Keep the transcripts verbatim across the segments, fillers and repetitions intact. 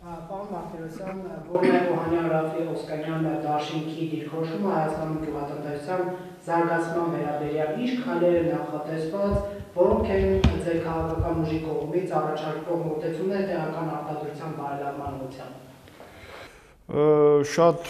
Պարոն Մարտիրոսյան, որն է Օհանյան Ռաֆի Օսկանյան դաշինքի դիրքորոշումը Հայաստանում գյուղատնտեսության զարգացման վերաբերյալ ինչ քայլեր են նախատեսված, որոնք են ձեր քաղաքական ուժի կողմից առաջարկվող մոտեցումներ տեղական արտադրության բարելավման ուղղությամբ։ Շատ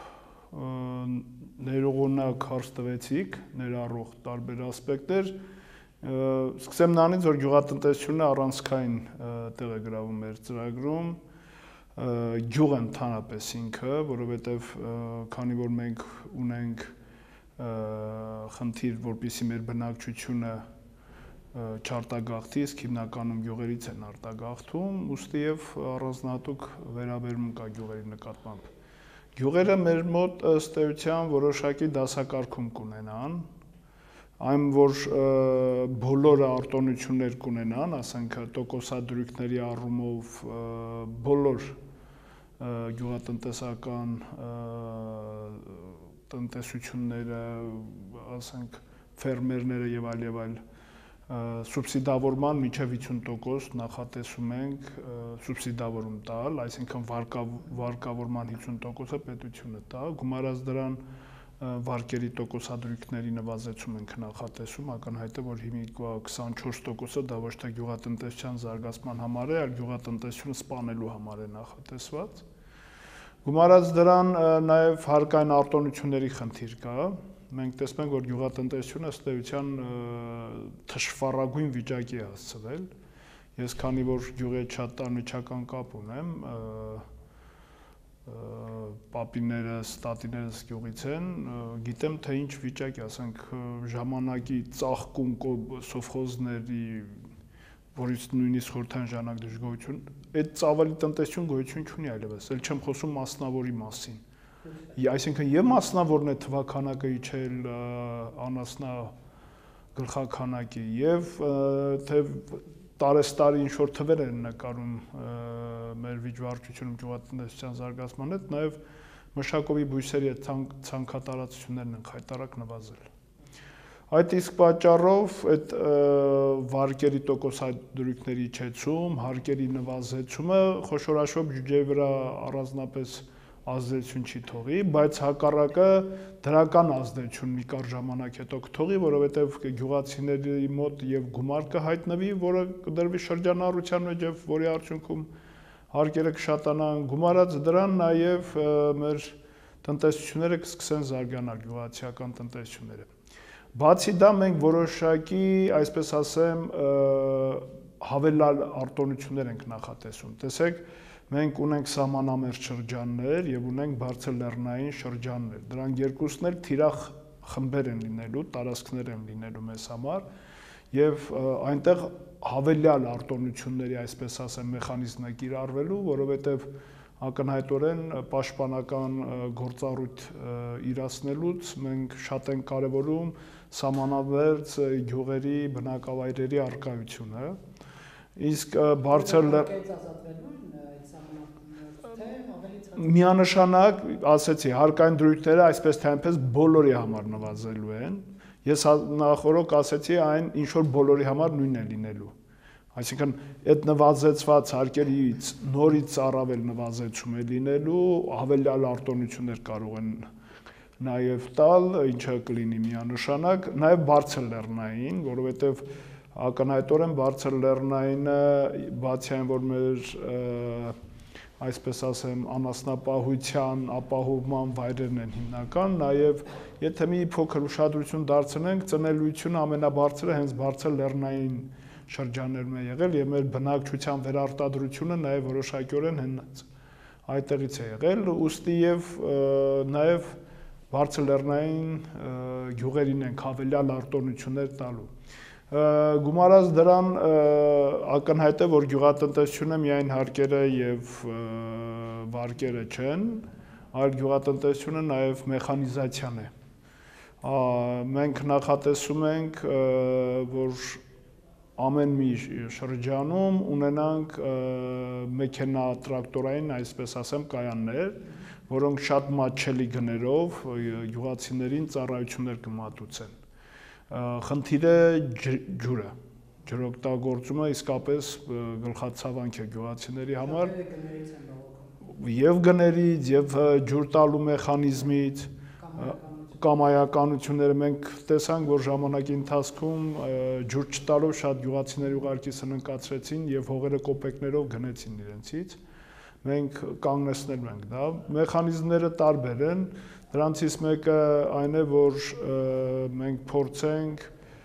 ներողունակ հարց տվեցիք, ներառող տարբեր ասպեկտներ։ Սկսեմ նրանից, որ գյուղատնտեսությունը առանցքային տեղ է գրավում մեր ծրագրում, գյուղ ընդհանրապես ինքը, որովհետև քանի որ մենք ունենք խնդիր, որպեսզի մեր բնակչությունը չարտագաղթի, իսկ հիմնականում գյուղերից են արտագաղթում, ուստի եւ առանձնահատուկ վերաբերում կա գյուղերի նկատմամբ։ Գյուղերը մեր մոտ ըստ էության որոշակի դասակարգում կունենան, այն որ բոլորը արտոնություններ կունենան, ասենք տոկոսադրույքների առումով բոլոր գյուղատնտեսական տնտեսությունները, ասենք ֆերմերները եւ այլ եւ այլ սուբսիդավորման մինչև վաթսուն տոկոս նախատեսում ենք սուբսիդավորում տալ, այսինքն վարկավորման հիսուն տոկոսը պետությունը տա, գումարած դրան վարկերի տոկոսադրույքների նվազեցում ենք նախատեսում, ակնհայտ է, որ հիմիկվա քսանչորս տոկոսը դա ոչ թե գյուղատնտեսության զարգացման համար է, այլ գյուղատնտեսությունը սպանելու համար է նախատեսված։ Գումարած դրան նաև հարկային արտոնությունների խնդիր կա։ Մենք տեսնում ենք, որ գյուղատնտեսությունը ըստ էության թշվառագույն վիճակի է հասցվել։ Ես քանի որ գյուղի հետ շատ անմիջական կապ ունեմ, պապիներս, տատիներս գյուղից են, գիտեմ թե ինչ վիճակ է, ասենք ժամանակի ծաղկում սովխոզների, որից նույնիսկ խորհրդային ժամանակ դժգոհություն, այդ ծավալի տնտեսություն գոյություն չունի այլևս, ել չեմ խոսում մասնավորի մասին։ Այսինքն եւ մասնավորն է թվականակը իջել անասնա գլխականակի եւ թե տարեստարի ինչ որ թվեր են նկարում մեր վիճվարչությունում գյուղատնտեսության զարգացման հետ, նաեւ մշակովի բույսերի այդ ցանքատարածություններն են խայտարակ նվազել։ Այդ իսկ պատճառով այդ վարկերի տոկոսադրույքների իջեցում, հարկերի նվազեցումը խոշորաշոբ բյուջեի վրա առանձնապես ազդեցություն չի թողի, բայց հակառակը դրական ազդեցություն մի կարճ ժամանակ հետո կթողի, որովհետև գյուղացիների մոտ եւ գումար կհայտնվի, որը կդրվի շրջանառության մեջ եւ որի արդյունքում հարկերը կշատանան, գումարած դրան նաեւ մեր տնտեսությունները կսկսեն զարգանալ, գյուղացիական տնտեսությունները։ Բացի դա մենք որոշակի, այսպես ասեմ, հավելյալ արտոնություններ ենք նախատեսում։ Տեսեք, մենք ունենք սահմանամերձ շրջաններ եւ ունենք բարձր լեռնային շրջաններ։ Դրանք երկուսն էլ թիրախ խմբեր են լինելու, տարածքներ են լինելու մեզ համար եւ այնտեղ հավելյալ արտոնությունների, այսպես ասեմ, մեխանիզմ է կիրառվելու, որովհետեւ ակնհայտորեն պաշտպանական գործառույթ իրացնելուց մենք շատ ենք կարևորում սահմանամերձ գյուղերի բնակավայրերի առկայությունը։ Իսկ բարձր միանշանակ, ասեցի, հարկային դրույթները այսպես թե այնպես բոլորի համար նվազելու են։ Ես նախորոք ասեցի, այն ինչ որ բոլորի համար նույնն է լինելու։ Այսինքն այդ նվազեցված հարկերից նորից առավել նվազեցում է լինելու, հավելյալ արտոնություններ կարող են նաև տալ, ինչը կլինի միանշանակ, նաև բարձր լեռնային, որովհետև ակնհայտորեն բարձր լեռնայինը բացի այն, որ մեր այսպես ասեմ, անասնապահության, ապահովման վայրերն են հիմնական, նաև եթե մի փոքր ուշադրություն դարձնենք, ծնելիությունը ամենաբարձրը հենց բարձր լեռնային շրջաններում է եղել եւ մեր բնակչության վերարտադրությունը նաև որոշակիորեն հենց այդտեղից է եղել, ուստի եւ նաև բարձր լեռնային գյուղերին են հավելյալ արտոնություններ տալու։ Գումարած դրան ակնհայտ է, որ գյուղատնտեսությունը միայն հարկերը եւ վարկերը չեն, այլ գյուղատնտեսությունը նաև մեխանիզացիան է։ Մենք նախատեսում ենք, որ ամեն մի շրջանում ունենանք մեքենա տրակտորային, այսպես ասեմ, կայաններ, որոնք շատ մատչելի գներով գյուղացիներին ծառայություններ կմատուցեն։ Խնդիրը ջուրը, ջրօգտագործումը իսկապես գլխացավանք է գյուղացիների համար եւ գներից եւ ջուր տալու մեխանիզմից կամայականությունները մենք տեսանք, որ ժամանակի ընթացքում ջուր չտալով շատ գյուղացիների ուղարկի սննկացրեցին եւ հողերը կոպեկներով գնեցին իրենցից։ Մենք կանգնեցնել ենք դա։ Մեխանիզմները տարբեր են, դրանցից մեկը այն է, որ մենք փորձենք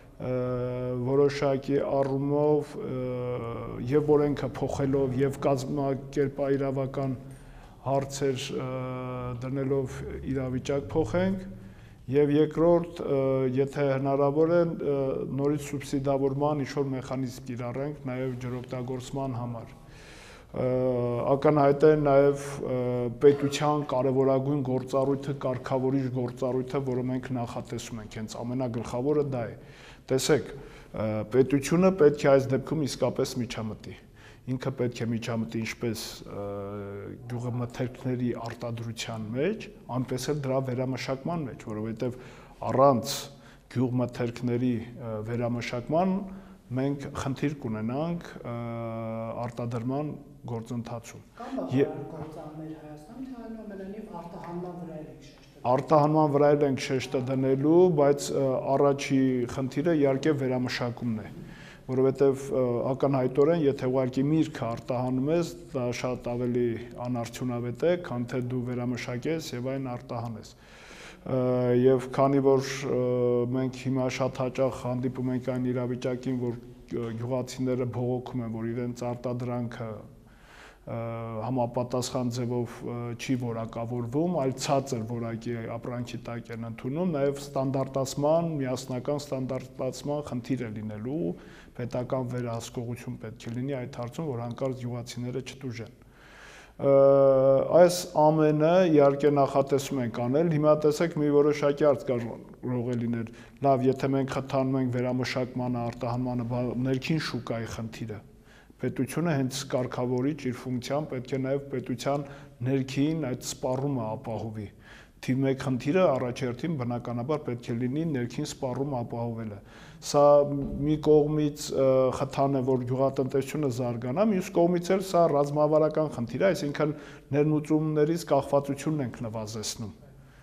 որոշակի առումով եւ օրենքը փոխելով եւ կազմակերպայրավական հարցեր դնելով իրավիճակ փոխենք եւ երկրորդ եթե հնարավոր է նորից սուբսիդավորման ինչ-որ մեխանիզմ կիրառենք նաեւ ջրօգտագործման համար ակնհայտ է նաեւ պետության կարևորագույն գործառույթը կարգավորիչ գործառույթը, որը մենք նախատեսում ենք, հենց ամենագլխավորը դա է։ Տեսեք, պետությունը պետք է այս դեպքում իսկապես միջամտի։ Ինքը պետք է միջամտի ինչպես գյուղմթերքների արտադրության մեջ, այնպես էլ դրա վերամշակման մեջ, որովհետև առանց գյուղմթերքների վերամշակման մենք խնդիր կունենանք արտադրման գործընթացում։ Կամ գործառներ Հայաստանում, թե այնուամենայնիվ արտահանման վրա ենք շեշտը։ Արտահանման վրա ենք շեշտը դնելու, բայց առաջի խնդիրը իհարկե վերամշակումն է, որովհետև ակնհայտորեն, եթե ուղղակի միրգը արտահանում ես, դա շատ ավելի անարդյունավետ է, քան թե դու վերամշակես եւ այն արտահանես։ Եվ քանի որ մենք հիմա շատ հաճախ հանդիպում ենք այն իրավիճակին, որ գյուղացիները բողոքում են, որ իրենց արտադրանքը համապատասխան ձևով չի որակավորվում, այլ ցածր որակի ապրանքի տակ են ընդունում, նաև ստանդարտացման, միասնական ստանդարտացման խնդիր է լինելու, պետական վերահսկողություն պետք է լինի այդ հարցում, որ հանկարծ գյուղացիները չտուժեն։ Այս ամենը իհարկե նախատեսում ենք անել, հիմա տեսեք մի որոշակի հարց կարող է լինել, լավ, եթե մենք խթանում ենք վերամշակմանը, արտահանմանը, ներքին շուկայի խնդիրը, պետությունը հենց կարգավորիչ իր ֆունկցիան պետք է նաև պետության ներքին այդ սպառումը ապահովի։ Թիվ մեկ խնդիրը առաջերտին բնականաբար պետք է լինի ներքին սպառումը ապահովելը։ Սա մի կողմից խթան է, որ գյուղատնտեսությունը զարգանա, մյուս կողմից էլ սա ռազմավարական խնդիր է, այսինքն ներմուծումներից կախվածությունն ենք նվազեցնում։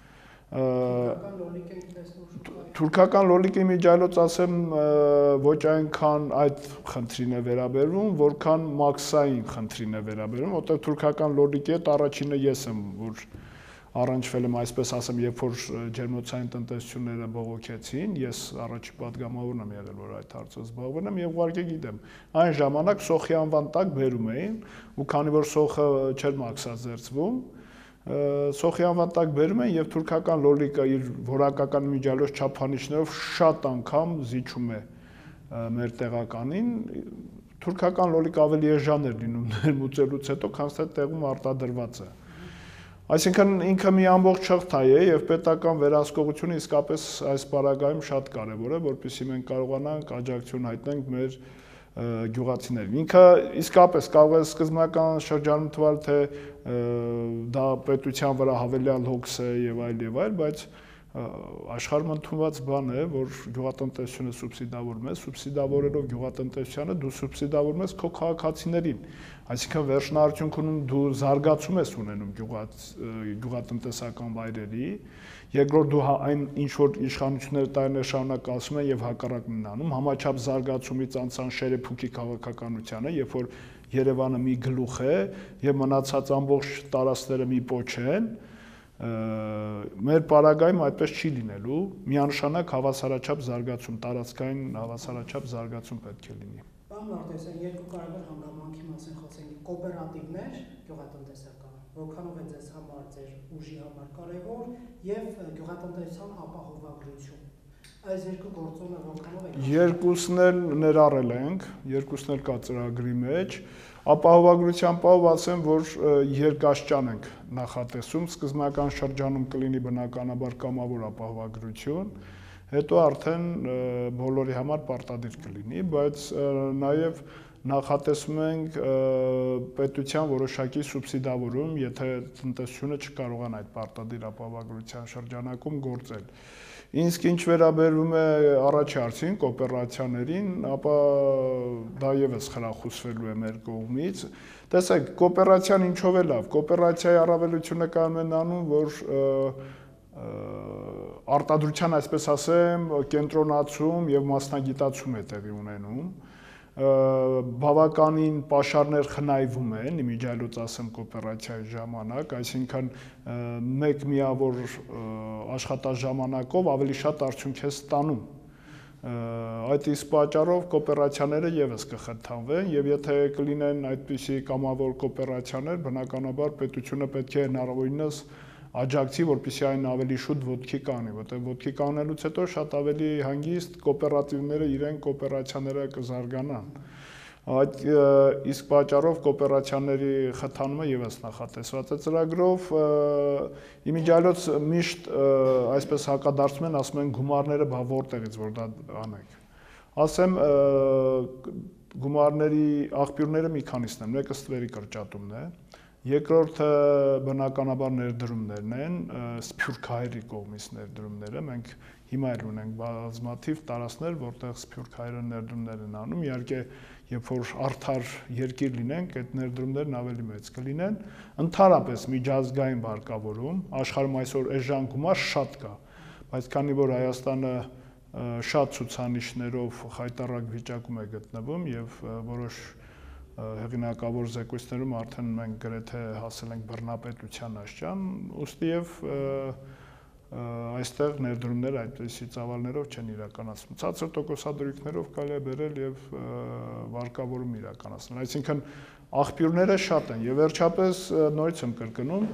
Թուրքական լոլիկի միջայլոց ասեմ ոչ այնքան այդ խնդրին է վերաբերվում, որքան մաքսային խնդրին է վերաբերվում, որտեղ թուրքական լոլիկի հետ առաջինը ես եմ, որ առնչվել եմ, այսպես ասեմ, երբ որ ջերմոցային տնտեսությունները բողոքեցին, ես առաջի պատգամավորն եմ եղել, որ այդ հարցով զբաղվում եմ եւ ուղղակի գիտեմ, այն ժամանակ սոխի անվան տակ բերում էին, ու քանի որ սոխը չէր մաքսազերծվում, սոխի անվան տակ բերում են եւ թուրքական լոլիկը իր որակական միջալոց չափանիշներով շատ անգամ զիջում է մեր տեղականին, թուրքական լոլիկը ավելի էժան էր լինում ներմուծելուց հետո, քան թե տեղում արտադրված է։ Այսինքն ինքը մի ամբողջ շղթա է եւ պետական վերահսկողությունը իսկապես այս պարագայում շատ կարեւոր է, որպեսզի մենք կարողանանք աջակցություն հայտնենք մեր գյուղացիներին։ Ինքը իսկապես կարող է սկզբնական շրջանում թվալ, թե դա պետության վրա հավելյալ հոգս է եւ այլ եւ այլ, բայց աշխարհում ընդունված բան է, որ գյուղատնտեսությունը սուբսիդավորում է, սուբսիդավորելով գյուղատնտեսությանը դու սուբսիդավորում ես քո քաղաքացիներին, այսինքն վերջնարդյունքում դու զարգացում ես ունենում գյուղատնտեսական վայրերի, երկրորդ դու այն ինչ որ իշխանությունները տարիներ շարունակ ասում են եւ հակառակն են անում, համաչափ զարգացումից անցան շերեփուկի քաղաքականությանը, երբ որ Երևանը մի գլուխ է եւ մնացած ամբողջ տարածքները մի պոչ են, մեր պարագայում այդպես չի լինելու, միանշանակ հավասարաչափ զարգացում, տարածքային հավասարաչափ զարգացում պետք է լինի։ Պարոն Մարտիրոսյան, երկու կարևոր հանգամանքի մասին խոսենք, կոոպերատիվներ գյուղատնտեսական, որքանով է ձեզ համար, ձեր ուժի համար կարևոր, եւ գյուղատնտեսության ապահովագրություն։ Այս երկու գործոնը որքանով է։ Երկուսն էլ ներառել ենք, երկուսն էլ կա ծրագրի մեջ։ Ապահովագրության պահով ասեմ, որ երկաշճան ենք նախատեսում, սկզբնական շրջանում կլինի բնականաբար կամավոր ապահովագրություն, հետո արդեն բոլորի համար պարտադիր կլինի, բայց նաև նախատեսում ենք պետության որոշակի սուբսիդավորում, եթե տնտեսությունը չկարողանա այդ պարտադիր ապահովագրության շրջանակում գործել։ Իսկ ինչ վերաբերում է առաջի հարցին, կոոպերացիաներին, ապա դա եւս խրախուսվելու է մեր կողմից։ Տեսեք, կոոպերացիան ինչով է լավ։ Կոոպերացիայի առավելությունը կայանում է նրանում, որ արտադրության, այսպես ասեմ, կենտրոնացում եւ մասնագիտացում է տեղի ունենում։ Բավականին պաշարներ խնայվում են, իմիջիայլոց ասեմ կոոպերացիայի ժամանակ, այսինքն մեկ միավոր աշխատաժամանակով ավելի շատ արդյունք է ստանում։ Այդ իսկ պատճառով կոոպերացիաները եւս կխթանվեն եւ եթե կլինեն այդպիսի կամավոր կոոպերացիաներ, բնականաբար պետությունը պետք է հնարավորինս աջակցի, որպեսզի այն ավելի շուտ ոտքի կանի, որտեղ ոտքի կանելուց հետո շատ ավելի հանգիստ կոոպերատիվները իրեն կոոպերացիաները կզարգանան։ Այդ իսկ պատճառով կոոպերացիաների խթանումը եւս նախատեսված է ծրագրով, իմիջիայլոց միշտ այսպես հակադարձում են, ասում են գումարները բա որտեղից որ դա անենք։ Ասեմ գումարների աղբյուրները մի քանիսն են, մեկը ստվերի կրճատումն է, երկրորդը բնականաբար ներդրումներն են, սփյուռքահայերի կողմից ներդրումները, մենք հիմա էլ ունենք բազմաթիվ տարածքներ, որտեղ սփյուռքահայերը ներդրումներ են անում, իհարկե երբ որ արդար երկիր լինենք, այդ ներդրումներն ավելի մեծ կլինեն, ընդհանրապես միջազգային վարկավորում, աշխարհում այսօր էժան գումար շատ կա, բայց քանի որ Հայաստանը շատ ցուցանիշներով խայտառակ վիճակում է գտնվում եւ որոշ հեղինակավոր զեկույցներում արդեն մենք գրեթե հասել ենք բռնապետության աշճան, ուստի եւ այստեղ ներդրումները այդպիսի ծավալներով չեն իրականացվում։ Ցածր տոկոսադրույքներով կարելի է բերել եւ վարկավորում իրականացնել։ Այսինքն աղբյուրները շատ են եւ վերջապես նորից եմ կրկնում,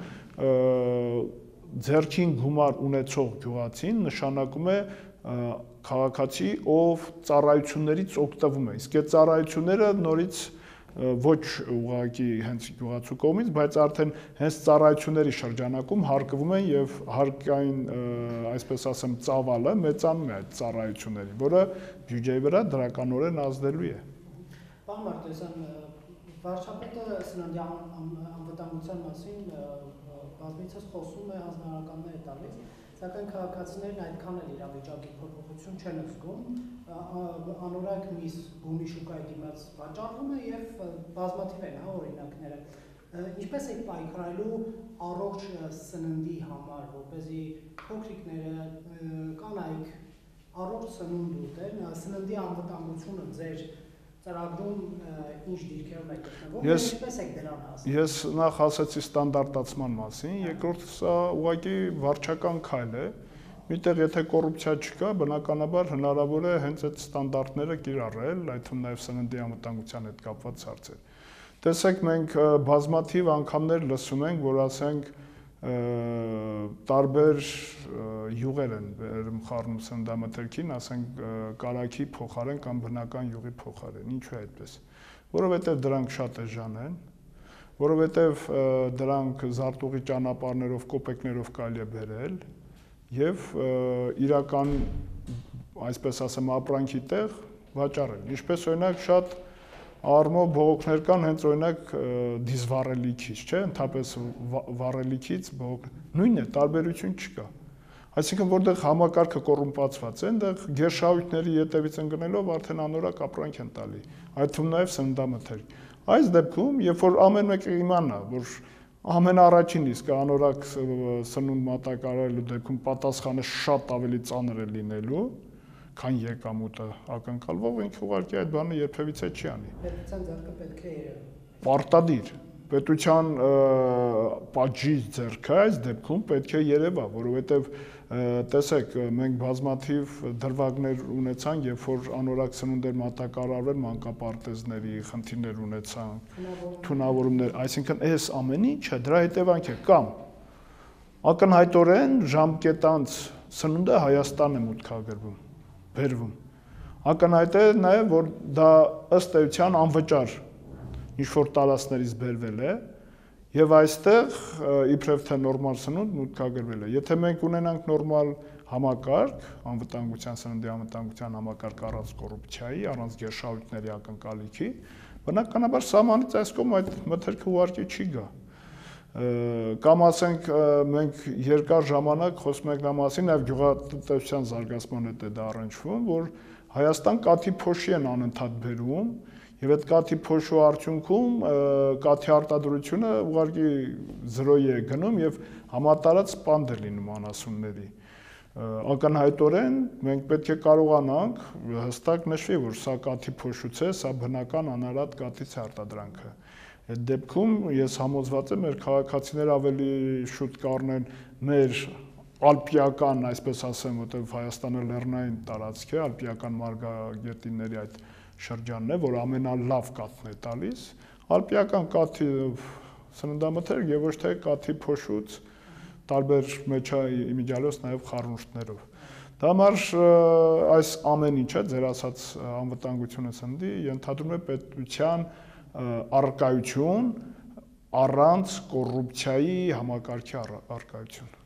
ձեռքին գումար ունեցող գյուղացին նշանակում է քաղաքացի, ով ծառայություններից օգտվում է։ Իսկ այդ ծառայությունները նորից ոչ ուղղակի հենց գյուղացու կողմից, բայց արդեն հենց ծառայությունների շրջանակում հարկվում են եւ հարկային, այսպես ասեմ, ծավալը մեծանում է այդ ծառայությունների, որը բյուջեի վրա դրականորեն ազդելու է։ Պարոն Մարտիրոսյան, վարչապետը սննդի անվտանգության մասին բազմիցս խոսում է, հանձնարարականներ է տալիս, սակայն քաղաքացիներն այդքան էլ իրավիճակի փոփոխություն չեն զգում, անորակ միս բունի շուկայի դիմաց վաճառվում է եւ բազմաթիվ են հա օրինակները։ Ինչպես է պայքարելու առողջ սննդի համար, որպեսզի փոքրիկները, կանայք առողջ սնունդ ուտեն, սննդի անվտանգությունը ձեր ծրագրում ինչ դիրքերում է գտնվում, ինչպես եք դրան հասել։ Ես նախ ասացի ստանդարտացման մասին, երկրորդ սա ուղղակի վարչական քայլ է։ Միտեղ եթե կոռուպցիա չկա, բնականաբար հնարավոր է հենց այդ ստանդարտները կիրառել, այդ թվում նաև սննդի անվտանգության հետ կապված հարցեր։ Տեսեք, մենք բազմաթիվ անգամներ լսում ենք, որ ասենք տարբեր յուղեր են վերում խառնում սննդամթերքին, ասենք կարագի փոխարեն կամ բնական յուղի փոխարեն։ Ինչու է այդպես։ Որովհետև դրանք շատ էժան են, որովհետև դրանք զարտուղի ճանապարհներով, կոպեկներով կարելի է բերել եւ իրական, այսպես ասեմ, ապրանքի տեղ վաճառել։ Ինչպես օրինակ շատ առումով բողոքներ կան հենց օրինակ դիզվառելիքից, չէ՞, ընդհանրապես վառելիքից բողոք։ Նույնն է, տարբերություն չկա։ Այսինքն որտեղ համակարգը կոռումպացված է, այնտեղ գերշահույթների ետևից ընկնելով արդեն անորակ ապրանք են տալի։ Այդ թվում նաև սննդամթերք։ Այս դեպքում, երբ որ ամեն մեկը իմանա, որ ամենաառաջին իսկ անորակ սնունդ մատակարարելու դեպքում պատասխանը շատ ավելի ծանր է լինելու, քան եկամուտը ակնկալվող, ինքը ուղղակի այդ բանը երբևիցե չի անի։ Պետության ձեռքը պետք է երևի։ Պարտադիր պետության պատժի ձեռքը այս դեպքում պետք է երևա, որովհետև տեսեք, մենք բազմաթիվ դրվագներ ունեցանք, երբ որ անորակ սնունդեր մատակարարվել մանկապարտեզների խնդիրներ ունեցանք, թունավորումներ, այսինքն այս ամեն ինչը դրա հետևանք է կամ ակնհայտորեն ժամկետանց սնունդը Հայաստան է մուտքագրվում, բերվում։ Ակնհայտ է նաև, որ դա ըստ էության անվճար ինչ-որ տարածքներից բերվել է եւ այստեղ իբրև թե նորմալ սնունդ մուտքագրվել է։ Եթե մենք ունենանք նորմալ համակարգ, անվտանգության, սննդի անվտանգության համակարգ առանց կոռուպցիայի, առանց գերշահույթների ակնկալիքի, Բնականաբար սահմանից այս կողմ այդ մթերքը ուղղակի չի գա։ Կամ ասենք մենք երկար ժամանակ խոսում ենք նա մասին, նաև գյուղատնտեսության զարգացման հետ է դա առնչվում, որ Հայաստան կաթի փոշի են անընդհատ բերում, եւ այդ կաթի փոշու արդյունքում կաթի արտադրությունը ուղղակի զրոյի է գնում եւ համատարած սպանդ է լինում անասունների։ Ակնհայտորեն մենք պետք է կարողանանք հստակ նշվի, որ սա կաթի փոշուց է, սա բնական անարատ կաթից է արտադրանքը։ Այդ դեպքում ես համոզված եմ, մեր քաղաքացիները ավելի շուտ կառնեն մեր ալպիական, այսպես ասեմ, որտեղ Հայաստանը լեռնային տարածք է, ալպիական մարգագետինների այդ շրջանն է, որ ամենալավ կաթն է տալիս, ալպիական կաթի սննդամթերք եւ ոչ թե կաթի փոշուց տարբեր մեջայիմիջալոց նաև խառնուրդներով։ Դա համար այս ամեն ինչը ձեր ասած անվտանգությունը սննդի ենթադրում է պետության առկայություն առանց կոռուպցիայի համակարգի առկայություն։